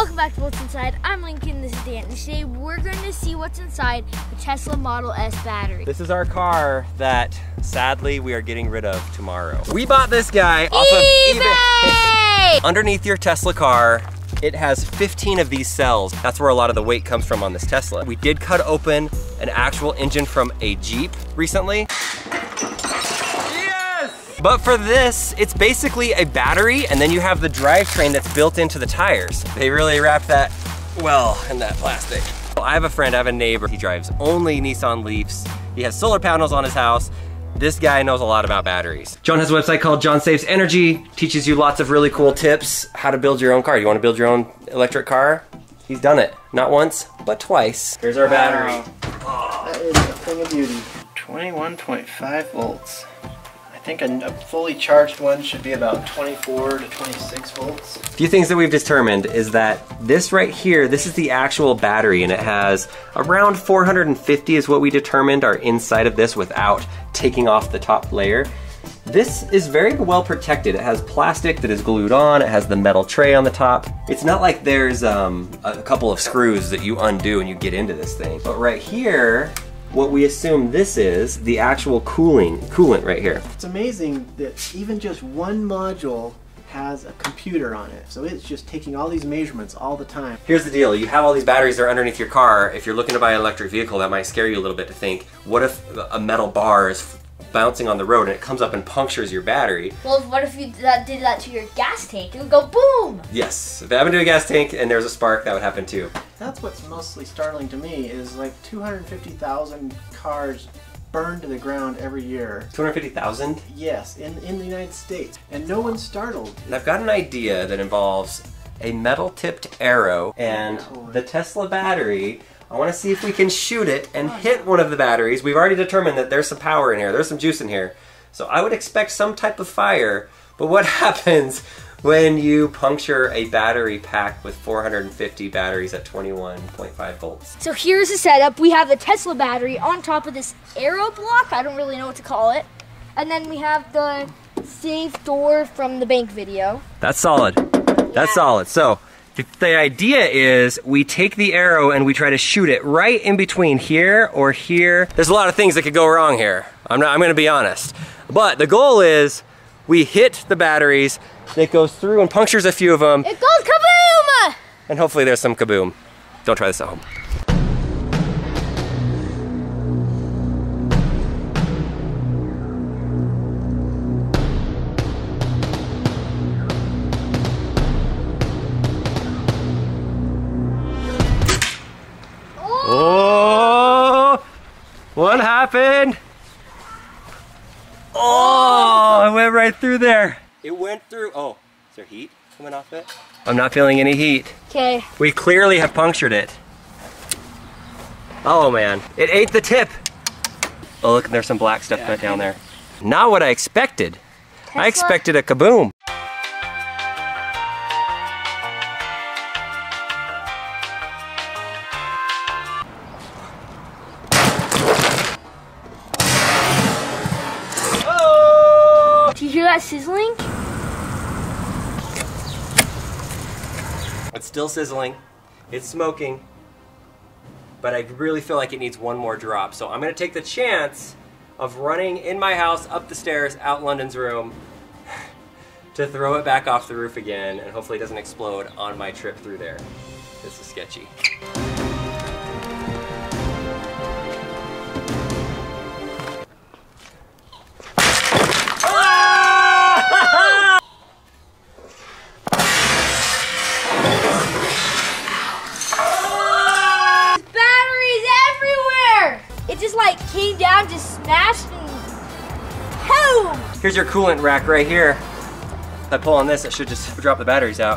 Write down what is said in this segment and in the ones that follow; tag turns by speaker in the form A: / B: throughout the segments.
A: Welcome back to What's Inside. I'm Lincoln, this is Dan, and today we're going to see what's inside the Tesla Model S battery.
B: This is our car that sadly we are getting rid of tomorrow. We bought this guy off of eBay. Underneath your Tesla car, it has 15 of these cells. That's where a lot of the weight comes from on this Tesla. We did cut open an actual engine from a Jeep recently. But for this, it's basically a battery, and then you have the drivetrain that's built into the tires. They really wrapped that well in that plastic. I have a neighbor, he drives only Nissan Leafs. He has solar panels on his house. This guy knows a lot about batteries. John has a website called John Saves Energy, teaches you lots of really cool tips, how to build your own car. You wanna build your own electric car? He's done it, not once, but twice. Here's our battery.
C: Wow. That is a thing of beauty. 21.5 volts. I think a fully charged one should be about 24 to 26 volts.
B: A few things that we've determined is that this right here, this is the actual battery, and it has around 450 is what we determined are inside of this without taking off the top layer. This is very well protected. It has plastic that is glued on, it has the metal tray on the top. It's not like there's a couple of screws that you undo and you get into this thing. But right here, what we assume this is the actual coolant right here.
C: It's amazing that even just one module has a computer on it. So it's just taking all these measurements all the time.
B: Here's the deal, you have all these batteries that are underneath your car. If you're looking to buy an electric vehicle, that might scare you a little bit to think, what if a metal bar is bouncing on the road and it comes up and punctures your battery?
A: Well, what if you did that to your gas tank? It would go boom!
B: Yes, if it happened to a gas tank and there's a spark, that would happen too.
C: That's what's mostly startling to me is like 250,000 cars burned to the ground every year.
B: 250,000?
C: Yes, in the United States. And no one's startled.
B: And I've got an idea that involves a metal-tipped arrow and the Tesla battery. I want to see if we can shoot it and hit one of the batteries. We've already determined that there's some power in here, there's some juice in here. So I would expect some type of fire, but what happens when you puncture a battery pack with 450 batteries at 21.5 volts?
A: So here's the setup. We have the Tesla battery on top of this arrow block. I don't really know what to call it. And then we have the safe door from the bank video.
B: That's solid. That's solid. So the idea is we take the arrow and we try to shoot it right in between here or here. There's a lot of things that could go wrong here. I'm gonna be honest. But the goal is we hit the batteries, it goes through and punctures a few of them.
A: It goes kaboom!
B: And hopefully there's some kaboom. Don't try this at home. Oh! What happened? Oh, it went right through there. It went through. Oh, is there heat coming off it? I'm not feeling any heat.
A: Okay.
B: We clearly have punctured it. Oh man, it ate the tip. Oh look, there's some black stuff down there. Not what I expected.
A: Tesla?
B: I expected a kaboom.
A: Do you hear that sizzling?
B: It's still sizzling, it's smoking, but I really feel like it needs one more drop. So I'm gonna take the chance of running in my house, up the stairs, out London's room, to throw it back off the roof again, and hopefully it doesn't explode on my trip through there. This is sketchy.
A: It just like came down, just smashed and boom!
B: Here's your coolant rack right here. If I pull on this, it should just drop the batteries out.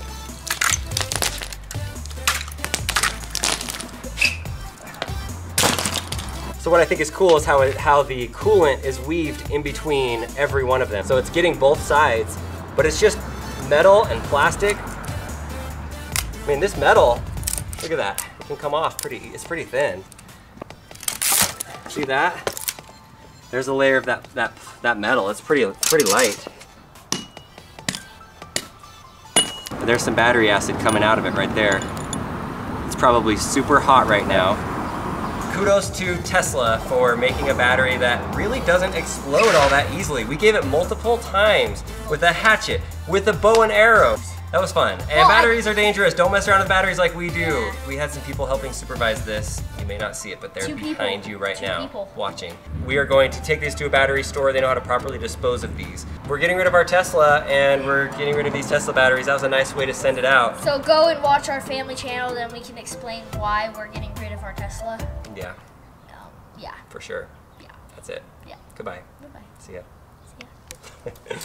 B: So what I think is cool is how the coolant is weaved in between every one of them. So it's getting both sides, but it's just metal and plastic. I mean, this metal, look at that. It can come off it's pretty thin. See that? There's a layer of that metal. It's pretty light. There's some battery acid coming out of it right there. It's probably super hot right now. Kudos to Tesla for making a battery that really doesn't explode all that easily. We gave it multiple times with a hatchet, with a bow and arrow. That was fun. And batteries are dangerous. Don't mess around with batteries like we do. We had some people helping supervise this. You may not see it, but they're behind you right now watching. We are going to take these to a battery store. They know how to properly dispose of these. We're getting rid of our Tesla and we're getting rid of these Tesla batteries. That was a nice way to send it out.
A: So go and watch our family channel, then we can explain why we're getting rid of our Tesla.
B: Yeah.
A: Yeah.
B: For sure.
A: Yeah.
B: That's it.
A: Yeah.
B: Goodbye.
A: Goodbye.
B: See ya.
A: See ya.